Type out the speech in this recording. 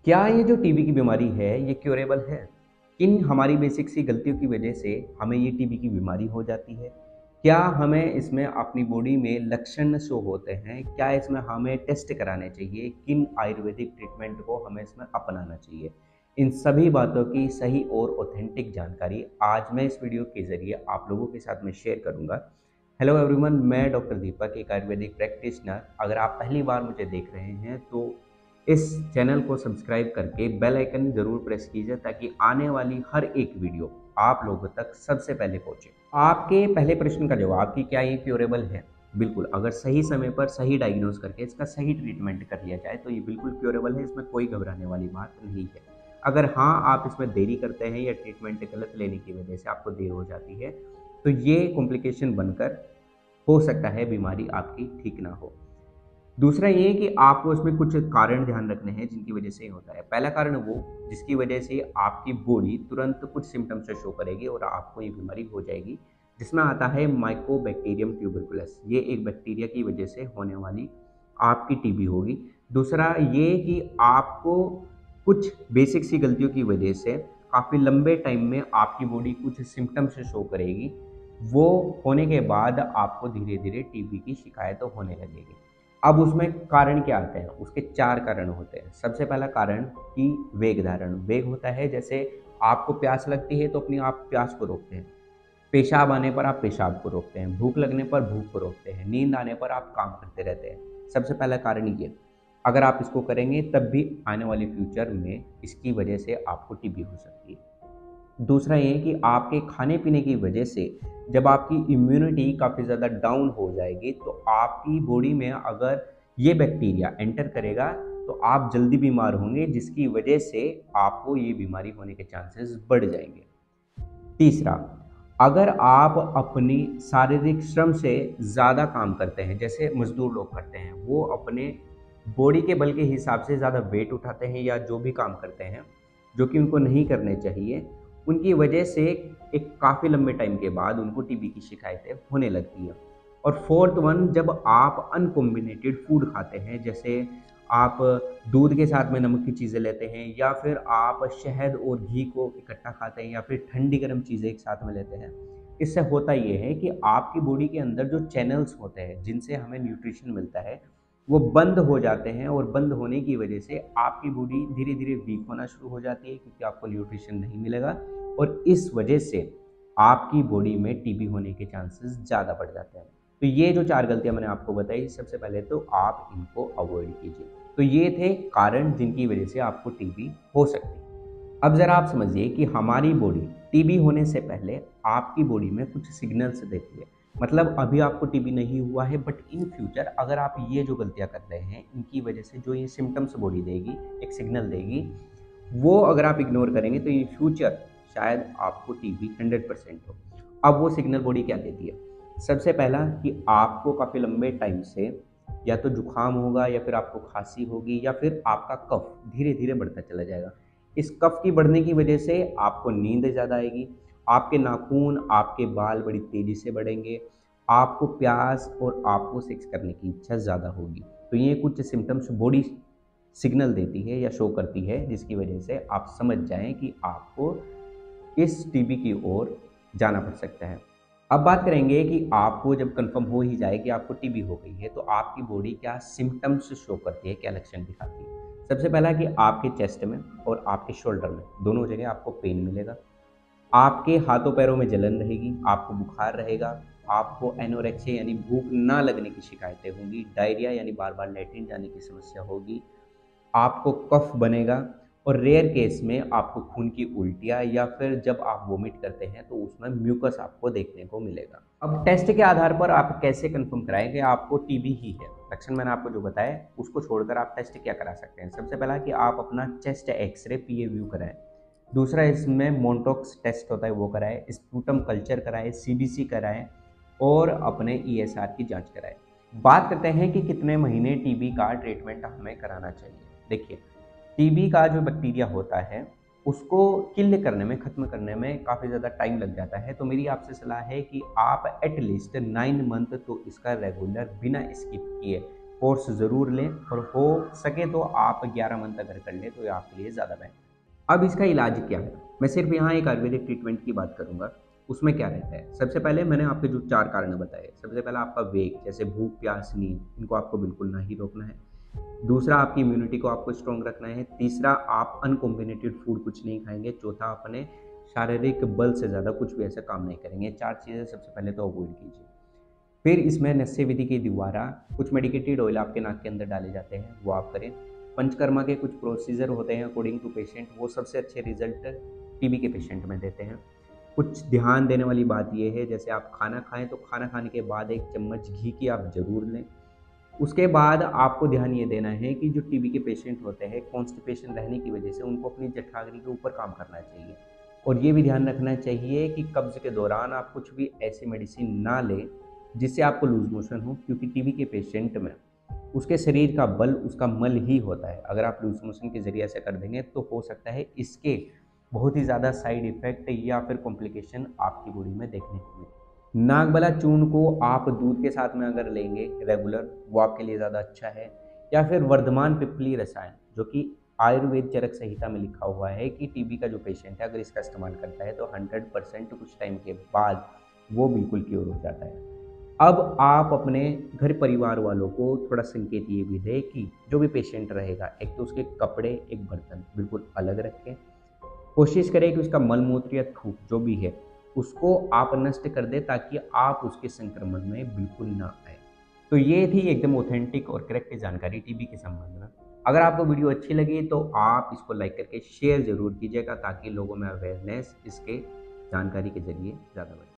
क्या ये जो टीबी की बीमारी है ये क्योरेबल है? किन हमारी बेसिक सी गलतियों की वजह से हमें ये टीबी की बीमारी हो जाती है? क्या हमें इसमें अपनी बॉडी में लक्षण शो होते हैं? क्या इसमें हमें टेस्ट कराने चाहिए? किन आयुर्वेदिक ट्रीटमेंट को हमें इसमें अपनाना चाहिए? इन सभी बातों की सही और ऑथेंटिक जानकारी आज मैं इस वीडियो के ज़रिए आप लोगों के साथ में शेयर करूँगा। हेलो एवरीवन, मैं डॉक्टर दीपक, एक आयुर्वेदिक प्रैक्टिशनर। अगर आप पहली बार मुझे देख रहे हैं तो इस चैनल को सब्सक्राइब करके बेल आइकन ज़रूर प्रेस कीजिए ताकि आने वाली हर एक वीडियो आप लोगों तक सबसे पहले पहुंचे। आपके पहले प्रश्न का जवाब कि क्या ये क्योरेबल है? बिल्कुल, अगर सही समय पर सही डायग्नोज करके इसका सही ट्रीटमेंट कर लिया जाए तो ये बिल्कुल क्योरेबल है, इसमें कोई घबराने वाली बात नहीं है। अगर हाँ, आप इसमें देरी करते हैं या ट्रीटमेंट गलत लेने की वजह से आपको देर हो जाती है तो ये कॉम्प्लिकेशन बनकर हो सकता है बीमारी आपकी ठीक ना हो। दूसरा ये कि आपको इसमें कुछ कारण ध्यान रखने हैं जिनकी वजह से ये होता है। पहला कारण वो जिसकी वजह से आपकी बॉडी तुरंत कुछ सिम्पटम्स शो करेगी और आपको ये बीमारी हो जाएगी, जिसमें आता है माइकोबैक्टीरियम ट्यूबरकुलस। ये एक बैक्टीरिया की वजह से होने वाली आपकी टीबी होगी। दूसरा ये कि आपको कुछ बेसिक सी गलतियों की वजह से काफ़ी लंबे टाइम में आपकी बॉडी कुछ सिम्पटम्स शो करेगी। वो होने के बाद आपको धीरे धीरे टीबी की शिकायत होने लगेगी। अब उसमें कारण क्या आते हैं? उसके 4 कारण होते हैं। सबसे पहला कारण कि वेग धारण। वेग होता है जैसे आपको प्यास लगती है तो अपने आप प्यास को रोकते हैं। पेशाब आने पर आप पेशाब को रोकते हैं। भूख लगने पर भूख को रोकते हैं। नींद आने पर आप काम करते रहते हैं। सबसे पहला कारण ये। अगर आप इसको करेंगे तब भी आने वाले फ्यूचर में इसकी वजह से आपको टीबी हो सकती है। दूसरा ये कि आपके खाने-पीने की वजह से जब आपकी इम्यूनिटी काफ़ी ज़्यादा डाउन हो जाएगी, तो आपकी बॉडी में अगर ये बैक्टीरिया एंटर करेगा, तो आप जल्दी बीमार होंगे, जिसकी वजह से आपको ये बीमारी होने के चांसेस बढ़ जाएँगे। तीसरा, अगर आप अपनी शारीरिक श्रम से ज़्यादा काम करते हैं, जैसे मज़दूर लोग करते हैं, वो अपने बॉडी के बल के हिसाब से ज़्यादा वेट उठाते हैं या जो भी काम करते हैं, जो कि उनको नहीं करने चाहिए, उनकी वजह से एक काफ़ी लंबे टाइम के बाद उनको टीबी की शिकायतें होने लगती हैं। और फोर्थ वन, जब आप अनकॉम्बिनेटेड फूड खाते हैं, जैसे आप दूध के साथ में नमक की चीज़ें लेते हैं या फिर आप शहद और घी को इकट्ठा खाते हैं या फिर ठंडी गर्म चीज़ें एक साथ में लेते हैं। इससे होता ये है कि आपकी बॉडी के अंदर जो चैनल्स होते हैं जिनसे हमें न्यूट्रिशन मिलता है, वो बंद हो जाते हैं और बंद होने की वजह से आपकी बॉडी धीरे-धीरे वीक होना शुरू हो जाती है क्योंकि आपको न्यूट्रिशन नहीं मिलेगा और इस वजह से आपकी बॉडी में टीबी होने के चांसेस ज़्यादा बढ़ जाते हैं। तो ये जो 4 गलतियाँ मैंने आपको बताई, सबसे पहले तो आप इनको अवॉइड कीजिए। तो ये थे कारण जिनकी वजह से आपको टीबी हो सकती है। अब ज़रा आप समझिए कि हमारी बॉडी टीबी होने से पहले आपकी बॉडी में कुछ सिग्नल्स देती है। मतलब अभी आपको टीबी नहीं हुआ है, बट इन फ्यूचर अगर आप ये जो गलतियाँ कर रहे हैं, इनकी वजह से जो ये सिम्पटम्स बॉडी देगी, एक सिग्नल देगी, वो अगर आप इग्नोर करेंगे तो इन फ्यूचर शायद आपको टीबी 100% हो। अब वो सिग्नल बॉडी क्या देती है? सबसे पहला कि आपको काफ़ी लंबे टाइम से या तो जुकाम होगा या फिर आपको खांसी होगी या फिर आपका कफ धीरे-धीरे बढ़ता चला जाएगा। इस कफ की बढ़ने की वजह से आपको नींद ज़्यादा आएगी, आपके नाखून, आपके बाल बड़ी तेज़ी से बढ़ेंगे, आपको प्यास और आपको सेक्स करने की इच्छा ज़्यादा होगी। तो ये कुछ सिम्पटम्स बॉडी सिग्नल देती है या शो करती है जिसकी वजह से आप समझ जाएँ कि आपको इस टीबी की ओर जाना पड़ सकता है। अब बात करेंगे कि आपको जब कंफर्म हो ही जाए कि आपको टीबी हो गई है, तो आपकी बॉडी क्या सिम्पटम्स शो करती है, क्या लक्षण दिखाती है। सबसे पहला कि आपके चेस्ट में और आपके शोल्डर में दोनों जगह आपको पेन मिलेगा, आपके हाथों पैरों में जलन रहेगी, आपको बुखार रहेगा, आपको एनोरेक्सिया यानी भूख ना लगने की शिकायतें होंगी, डायरिया यानी बार बार लैट्रिन जाने की समस्या होगी, आपको कफ बनेगा और रेयर केस में आपको खून की उल्टियाँ या फिर जब आप वोमिट करते हैं तो उसमें म्यूकस आपको देखने को मिलेगा। अब टेस्ट के आधार पर आप कैसे कंफर्म कराएं कि आपको टीबी ही है? लक्षण मैंने आपको जो बताया उसको छोड़कर आप टेस्ट क्या करा सकते हैं? सबसे पहला कि आप अपना चेस्ट एक्सरे पीए व्यू कराएं। दूसरा, इसमें मोन्टॉक्स टेस्ट होता है वो कराएं, स्पूटम कल्चर कराएं, सीबीसी कराएं और अपने ईएसआर की जांच कराएं। बात करते हैं कि कितने महीने टीबी का ट्रीटमेंट हमें कराना चाहिए। देखिए, टीबी का जो बैक्टीरिया होता है उसको किल करने में, ख़त्म करने में काफ़ी ज़्यादा टाइम लग जाता है। तो मेरी आपसे सलाह है कि आप एटलीस्ट 9 मंथ तो इसका रेगुलर बिना स्किप किए कोर्स ज़रूर लें और हो सके तो आप 11 मंथ अगर कर लें तो ये आपके लिए ज़्यादा बेहतर। अब इसका इलाज क्या है? मैं सिर्फ यहाँ एक आयुर्वेदिक ट्रीटमेंट की बात करूँगा। उसमें क्या रहता है? सबसे पहले मैंने आपके जो 4 कारण बताए, सबसे पहला आपका वेग, जैसे भूख, प्यास, नींद, इनको आपको बिल्कुल ना ही रोकना है। दूसरा, आपकी इम्यूनिटी को आपको स्ट्रॉन्ग रखना है। तीसरा, आप अनकॉम्बिनेटेड फूड कुछ नहीं खाएँगे। चौथा, अपने शारीरिक बल से ज़्यादा कुछ भी ऐसा काम नहीं करेंगे। 4 चीज़ें सबसे पहले तो अवॉइड कीजिए। फिर इसमें नस्य विधि के द्वारा कुछ मेडिकेटेड ऑयल आपके नाक के अंदर डाले जाते हैं, वो आप करें। पंचकर्मा के कुछ प्रोसीजर होते हैं अकॉर्डिंग टू पेशेंट, वो सबसे अच्छे रिजल्ट टीबी के पेशेंट में देते हैं। कुछ ध्यान देने वाली बात ये है, जैसे आप खाना खाएं तो खाना खाने के बाद 1 चम्मच घी की आप ज़रूर लें। उसके बाद आपको ध्यान ये देना है कि जो टीबी के पेशेंट होते हैं, कॉन्स्टिपेशन रहने की वजह से उनको अपनी जठराग्नि के ऊपर काम करना चाहिए। और ये भी ध्यान रखना चाहिए कि कब्ज़ के दौरान आप कुछ भी ऐसी मेडिसिन ना लें जिससे आपको लूज़ मोशन हो, क्योंकि टीबी के पेशेंट में उसके शरीर का बल उसका मल ही होता है। अगर आप लूज़ मोशन के ज़रिए ऐसा कर देंगे तो हो सकता है इसके बहुत ही ज़्यादा साइड इफ़ेक्ट या फिर कॉम्प्लिकेशन आपकी बॉडी में देखने को मिले। नागबला चूर्ण को आप दूध के साथ में अगर लेंगे रेगुलर, वो आपके लिए ज़्यादा अच्छा है। या फिर वर्धमान पिप्पली रसायन, जो कि आयुर्वेद चरक संहिता में लिखा हुआ है कि टीबी का जो पेशेंट है अगर इसका इस्तेमाल करता है तो 100% कुछ टाइम के बाद वो बिल्कुल क्योर हो जाता है। अब आप अपने घर परिवार वालों को थोड़ा संकेत ये भी दें कि जो भी पेशेंट रहेगा, एक तो उसके कपड़े, एक बर्तन बिल्कुल अलग रखें। कोशिश करें कि उसका मल-मूत्र या थूक जो भी है, उसको आप नष्ट कर दें ताकि आप उसके संक्रमण में बिल्कुल ना आएँ। तो ये थी एकदम ऑथेंटिक और करेक्ट जानकारी टीबी के संबंध में। अगर आपको वीडियो अच्छी लगी तो आप इसको लाइक करके शेयर ज़रूर कीजिएगा ताकि लोगों में अवेयरनेस इसके जानकारी के ज़रिए ज़्यादा बढ़े।